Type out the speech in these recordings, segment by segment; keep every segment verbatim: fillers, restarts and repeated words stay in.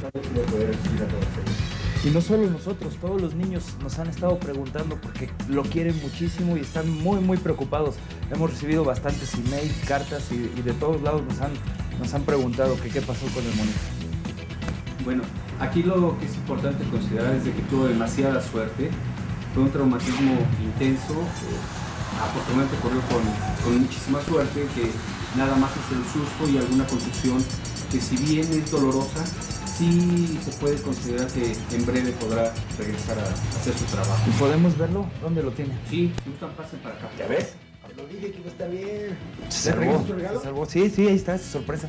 de poder asistir a todos ellos. Y no solo nosotros, todos los niños nos han estado preguntando porque lo quieren muchísimo y están muy, muy preocupados. Hemos recibido bastantes emails, cartas y, y de todos lados nos han, nos han preguntado que qué pasó con el monito. Bueno, aquí lo que es importante considerar es de que tuvo demasiada suerte. Fue un traumatismo intenso. Eh, afortunadamente corrió con, con muchísima suerte, que nada más es el susto y alguna contusión que, si bien es dolorosa, sí se puede considerar que en breve podrá regresar a hacer su trabajo. ¿Y podemos verlo? ¿Dónde lo tiene? Sí, si gustan, pasen para acá. ¿Ya ves? Te lo dije que iba a estar bien. Se salvó, se salvó. Sí, sí, ahí está, es sorpresa.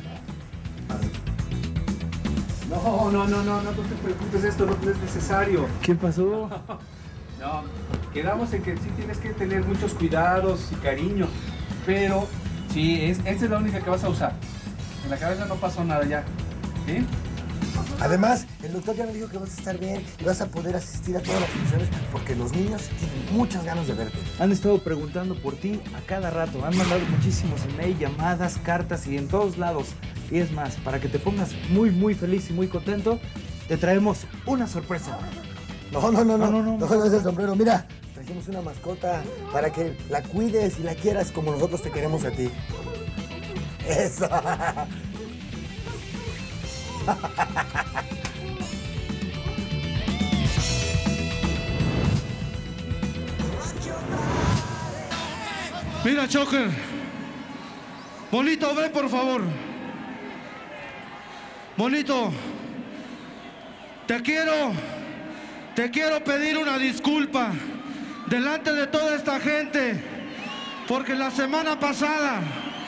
No, no, no, no, no te preocupes, esto no es necesario. ¿Qué pasó? No, quedamos en que sí tienes que tener muchos cuidados y cariño, pero sí, es, esa es la única que vas a usar. En la cabeza no pasó nada ya, ¿sí? Además, el doctor ya me dijo que vas a estar bien y vas a poder asistir a todas las funciones porque los niños tienen muchas ganas de verte. Han estado preguntando por ti a cada rato. Han mandado muchísimos emails, llamadas, cartas y en todos lados. Y es más, para que te pongas muy, muy feliz y muy contento, te traemos una sorpresa. No, no, no, no, no, no, no, no, no es el sombrero. Mira, trajimos una mascota para que la cuides y la quieras como nosotros te queremos a ti. Eso. Mira, Choker. Monito, ven por favor. Monito, te quiero, te quiero pedir una disculpa delante de toda esta gente, porque la semana pasada,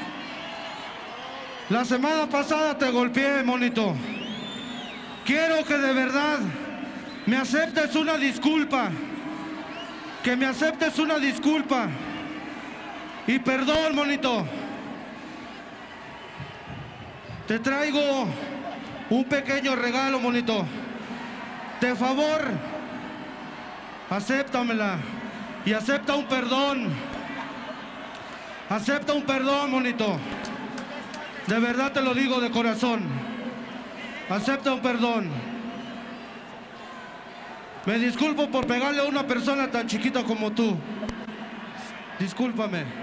la semana pasada te golpeé, monito. Quiero que de verdad me aceptes una disculpa, que me aceptes una disculpa. Y perdón, monito. Te traigo un pequeño regalo, monito. De favor, acéptamela y acepta un perdón. Acepta un perdón, monito. De verdad te lo digo de corazón. Acepta un perdón. Me disculpo por pegarle a una persona tan chiquita como tú. Discúlpame.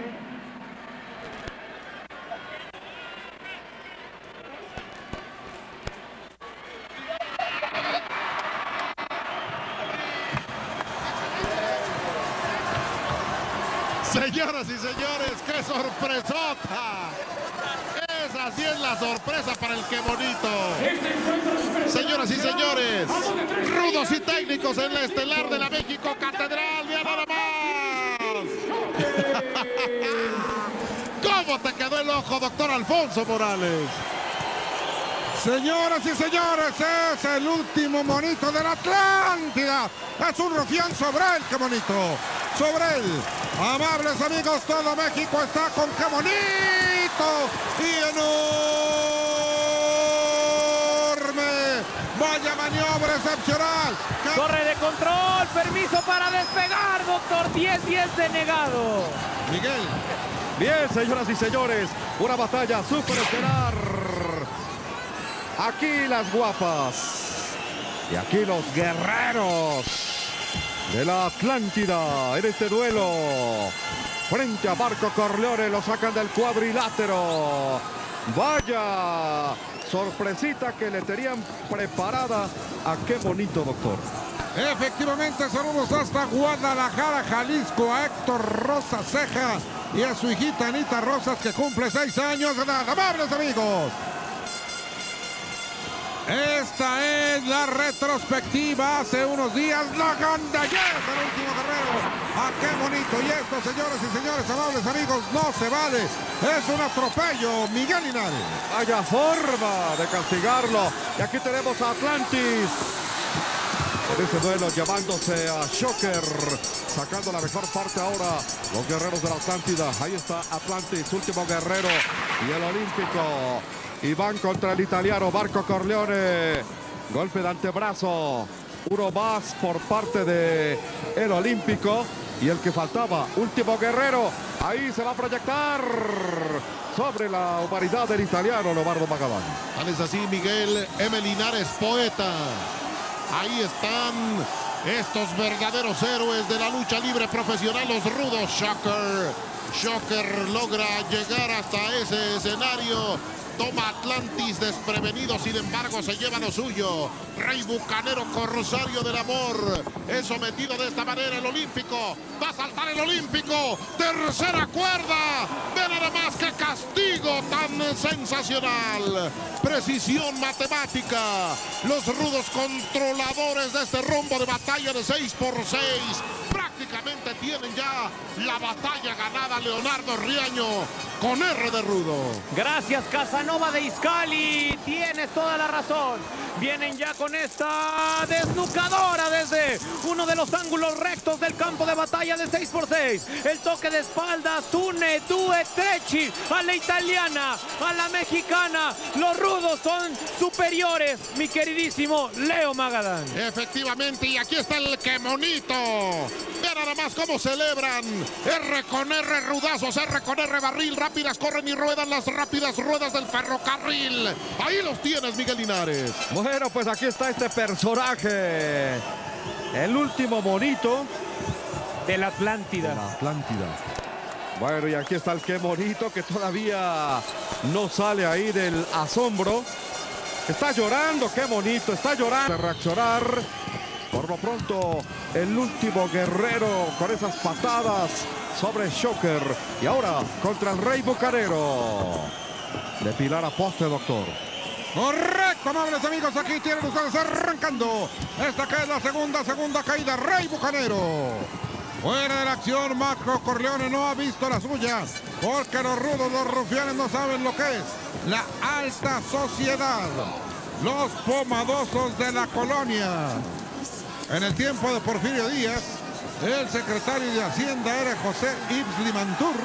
Señoras y señores, ¡qué sorpresota! Esa sí es la sorpresa para el Qué Bonito. Señoras y señores, rudos y técnicos en la estelar de la México Catedral. ¡Mira nada más! ¿Cómo te quedó el ojo, doctor Alfonso Morales? Señoras y señores, es el último monito de la Atlántida. Es un rufián sobre él, Qué Bonito. Sobre él. Amables amigos, todo México está con Qué Bonito. Y enorme. Vaya maniobra excepcional. Torre de control, permiso para despegar, doctor. diez diez denegado. Miguel. Bien, señoras y señores, una batalla súper estelar. Aquí las guapas y aquí los guerreros de la Atlántida en este duelo frente a Marco Corleone. Lo sacan del cuadrilátero. Vaya sorpresita que le tenían preparada a Qué Bonito, doctor. Efectivamente, saludos hasta Guadalajara, Jalisco, a Héctor Rosa Ceja y a su hijita Anita Rosas, que cumple seis años de edad. Amables amigos, esta es la retrospectiva hace unos días, la gandallez del último guerrero. ¡Ah, Qué Bonito! Y esto, señores y señores, amables amigos, no se vale. Es un atropello, Miguel Linares. Vaya forma de castigarlo. Y aquí tenemos a Atlantis en este duelo, llamándose a Shocker, sacando la mejor parte ahora los guerreros de la Atlántida. Ahí está Atlantis, último guerrero, y el olímpico. Y van contra el italiano Marco Corleone. Golpe de antebrazo. Uno más por parte de el olímpico. Y el que faltaba, último guerrero, ahí se va a proyectar sobre la humanidad del italiano Leonardo Magadán. Tal es así, Miguel M. Linares, poeta. Ahí están estos verdaderos héroes de la lucha libre profesional, los rudos. Shocker. Shocker logra llegar hasta ese escenario. Toma Atlantis desprevenido, sin embargo se lleva lo suyo. Rey Bucanero, corsario del amor, es sometido de esta manera el olímpico. Va a saltar el olímpico. Tercera cuerda. Ve nada más que castigo tan sensacional. Precisión matemática. Los rudos controladores de este rumbo de batalla de seis por seis. Prácticamente tienen ya la batalla ganada. Leonardo Riaño con R de rudo. Gracias, Casanova de Iscali. Tienes toda la razón. Vienen ya con esta desnucadora desde uno de los ángulos rectos del campo de batalla de seis por seis. El toque de espaldas une, due, trechi a la italiana, a la mexicana. Los rudos son superiores, mi queridísimo Leo Magadán. Efectivamente, y aquí está el que monito. Ve nada más cómo celebran. R con R, rudazos, R con R, barril. Rápidas corren y ruedan las rápidas ruedas del ferrocarril. Ahí los tienes, Miguel Linares. Bueno, pues aquí está este personaje. El último monito de la Atlántida. De la Atlántida. Bueno, y aquí está el que monito que todavía no sale ahí del asombro. Está llorando, qué bonito, está llorando. De reaccionar. Por lo pronto, el último guerrero con esas patadas sobre Shocker. Y ahora contra el Rey Bucanero. De pilar a poste, doctor. Correcto, amables amigos, aquí tienen ustedes arrancando esta que es la segunda, segunda caída, Rey Bucanero. Fuera de la acción, Marco Corleone no ha visto la suya, porque los rudos, los rufianes no saben lo que es la alta sociedad. Los pomadosos de la colonia. En el tiempo de Porfirio Díaz, el secretario de Hacienda era José Yves Limantour.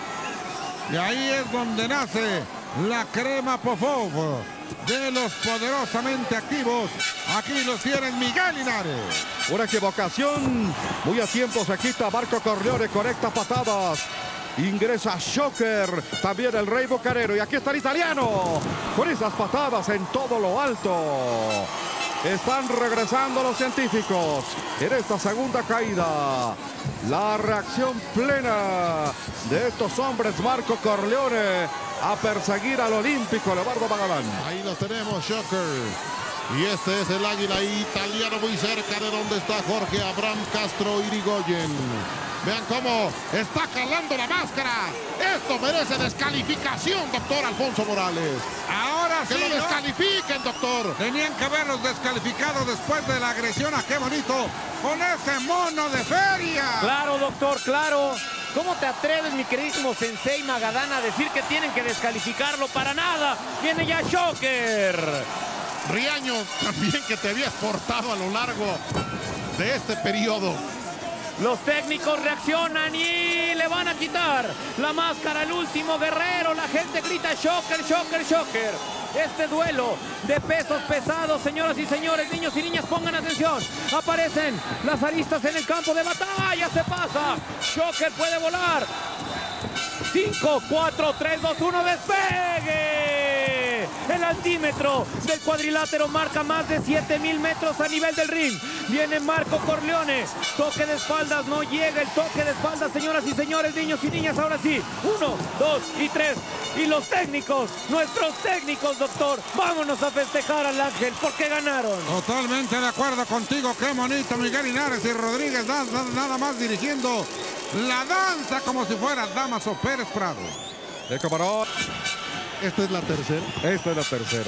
Y ahí es donde nace la crema Popov de los poderosamente activos. Aquí los tienen Miguel Linares. Una equivocación. Muy a tiempo se quita Marco Corleone. Conecta patadas. Ingresa Shocker. También el Rey Bucanero. Y aquí está el italiano. Con esas patadas en todo lo alto. Están regresando los científicos en esta segunda caída. La reacción plena de estos hombres. Marco Corleone a perseguir al olímpico Leonardo Magadán. Ahí los tenemos, Shocker. Y este es el águila italiano muy cerca de donde está Jorge Abraham Castro Irigoyen. Vean cómo está calando la máscara. Esto merece descalificación, doctor Alfonso Morales. Ahora sí, que lo ¿no? descalifiquen, doctor. Tenían que haberlos descalificado después de la agresión a Qué Bonito con ese mono de feria. Claro, doctor, claro. ¿Cómo te atreves, mi queridísimo Sensei Magadán, a decir que tienen que descalificarlo? Para nada. Viene ya Shocker. Riaño, también que te habías portado a lo largo de este periodo. Los técnicos reaccionan y le van a quitar la máscara al último guerrero. La gente grita Shocker, Shocker, Shocker. Este duelo de pesos pesados, señoras y señores, niños y niñas, pongan atención. Aparecen las aristas en el campo de batalla. Se pasa. Shocker puede volar. cinco, cuatro, tres, dos, uno, despegue. El altímetro del cuadrilátero marca más de siete mil metros a nivel del ring. Viene Marco Corleone. Toque de espaldas, no llega el toque de espaldas, señoras y señores, niños y niñas. Ahora sí, uno, dos y tres. Y los técnicos, nuestros técnicos, doctor, vámonos a festejar al Ángel porque ganaron. Totalmente de acuerdo contigo, qué bonito, Miguel Linares y Rodríguez nada, nada más dirigiendo la danza como si fuera Damaso Pérez Prado. El camarón. Esta es la tercera. Esta es la tercera.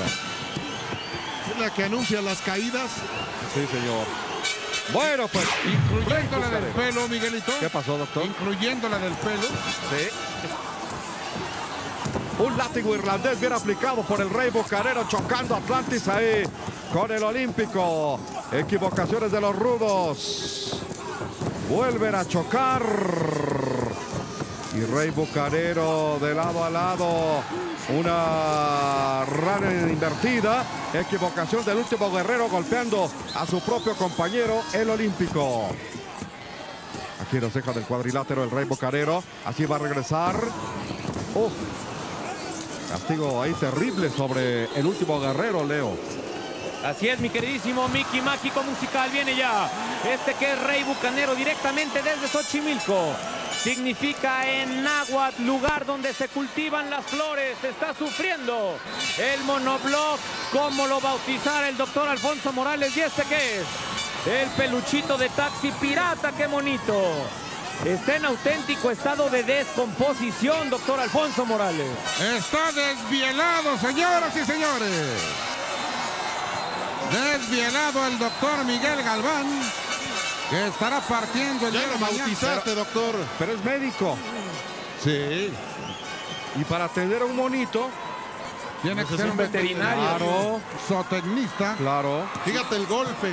Es la que anuncia las caídas. Sí, señor. Bueno, pues. Incluyendo la del pelo, Miguelito. ¿Qué pasó, doctor? Incluyendo la del pelo. Sí. Un látigo irlandés bien aplicado por el Rey Bucanero, chocando a Atlantis ahí con el olímpico. Equivocaciones de los rudos. Vuelven a chocar. Y Rey Bucanero de lado a lado. Una rana invertida. Equivocación del último guerrero golpeando a su propio compañero, el olímpico. Aquí nos deja del cuadrilátero el Rey Bucanero. Así va a regresar. Uf. Castigo ahí terrible sobre el último guerrero, Leo. Así es, mi queridísimo Mickey Mágico Musical. Viene ya este que es Rey Bucanero directamente desde Xochimilco. Significa en náhuatl, lugar donde se cultivan las flores. Está sufriendo el monobloc, como lo bautizara el doctor Alfonso Morales. ¿Y este qué es? El peluchito de taxi pirata. ¡Qué bonito! Está en auténtico estado de descomposición, doctor Alfonso Morales. Está desvielado, señoras y señores. Desvielado el doctor Miguel Galván, que estará partiendo el Ya día lo de mañana. bautizaste, doctor. Pero es médico. Sí. Y para atender a un monito, Tiene que Pues es ser un un veterinario. veterinario, zootecnista. claro. Fíjate el golpe.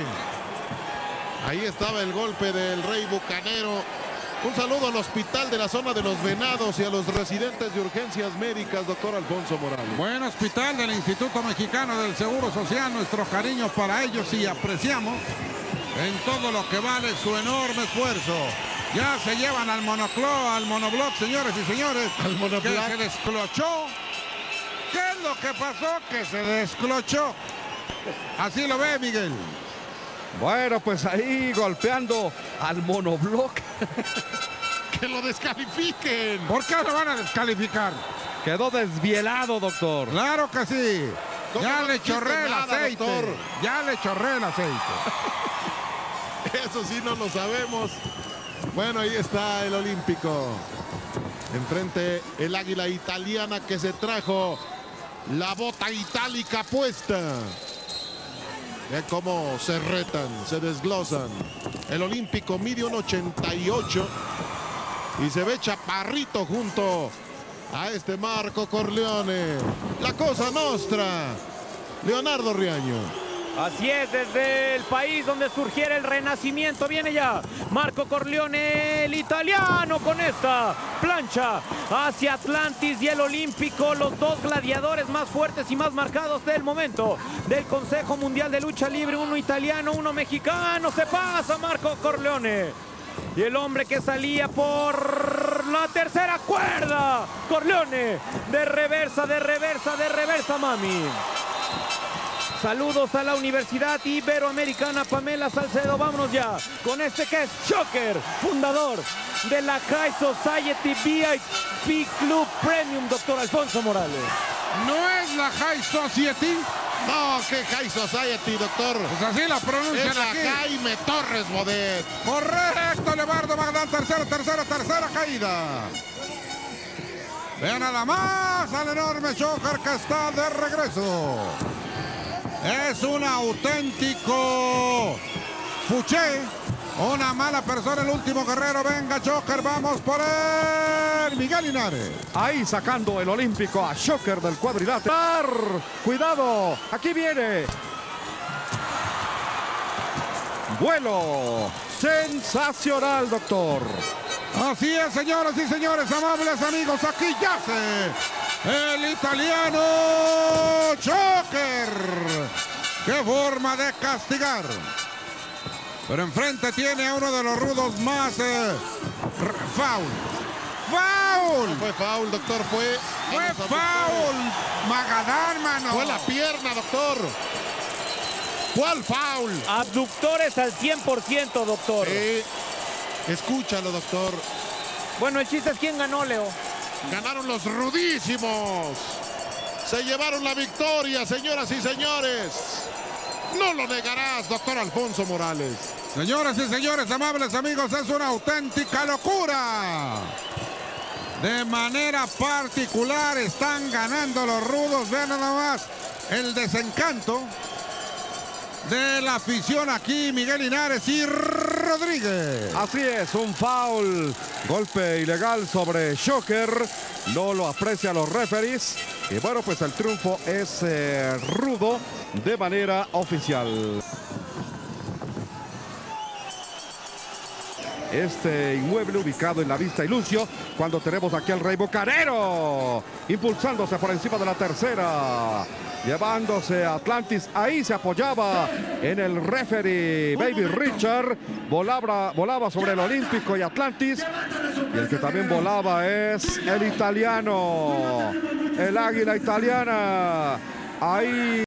Ahí estaba el golpe del Rey Bucanero. Un saludo al hospital de la zona de los Venados y a los residentes de urgencias médicas, doctor Alfonso Morales. Buen hospital del Instituto Mexicano del Seguro Social. Nuestro cariño para ellos y apreciamos en todo lo que vale su enorme esfuerzo. Ya se llevan al monoclo, al monobloc, señores y señores. Al monobloc. Que se desclochó. ¿Qué es lo que pasó? Que se desclochó. Así lo ve, Miguel. Bueno, pues ahí golpeando al monobloc. ¡Que lo descalifiquen! ¿Por qué lo van a descalificar? Quedó desvielado, doctor. Claro que sí. ¿Cómo Ya no le dijiste chorré el nada, aceite. doctor? Ya le chorré el aceite. Eso sí no lo sabemos. Bueno, ahí está el olímpico. Enfrente el águila italiana que se trajo la bota itálica puesta. Ve cómo se retan, se desglosan. El olímpico mide un ochenta y ocho y se ve chaparrito junto a este Marco Corleone. La cosa nostra. Leonardo Riaño. Así es, desde el país donde surgiera el renacimiento viene ya Marco Corleone, el italiano, con esta plancha hacia Atlantis y el olímpico, los dos gladiadores más fuertes y más marcados del momento del Consejo Mundial de Lucha Libre, uno italiano, uno mexicano. Se pasa Marco Corleone y el hombre que salía por la tercera cuerda, Corleone, de reversa, de reversa, de reversa, mami. Saludos a la Universidad Iberoamericana Pamela Salcedo. Vámonos ya con este que es Shocker, fundador de la High Society V I P Club Premium, doctor Alfonso Morales. ¿No es la High Society? No, que High Society, doctor. Pues así la pronuncian Es la aquí. Jaime Torres Bodet. Correcto, Leonardo Magdán, tercera, tercera, tercera caída. Vean nada más al enorme Shocker que está de regreso. Es un auténtico fuché, una mala persona, el último guerrero. Venga, Shocker, vamos por él. Miguel Linares. Ahí sacando el olímpico a Shocker del cuadrilátero. Cuidado, aquí viene. Vuelo sensacional, doctor. Así es, señoras y señores, amables amigos, aquí yace el italiano Shocker. ¡Qué forma de castigar! Pero enfrente tiene a uno de los rudos más... Eh, ¡Foul! ¡Foul! No fue foul, doctor, fue... ¡Fue foul! ¡Magadán, mano! Fue la pierna, doctor. ¿Cuál foul? Abductores al cien por ciento, doctor. Eh, escúchalo, doctor. Bueno, el chiste es quién ganó, Leo. Ganaron los rudísimos. Se llevaron la victoria, señoras y señores. No lo negarás, doctor Alfonso Morales. Señoras y señores, amables amigos, es una auténtica locura. De manera particular están ganando los rudos. Vean nada más el desencanto de la afición aquí, Miguel Linares y Rodríguez. Así es, un foul, golpe ilegal sobre Shocker. No lo aprecian los referees. Y bueno, pues el triunfo es eh, rudo de manera oficial. este inmueble ubicado en la Vista y Lucio, cuando tenemos aquí al Rey Bucanero impulsándose por encima de la tercera, llevándose a Atlantis. Ahí se apoyaba en el referee Baby Richard, volaba, volaba sobre el Olímpico y Atlantis, y el que también volaba es el italiano, el águila italiana. Ahí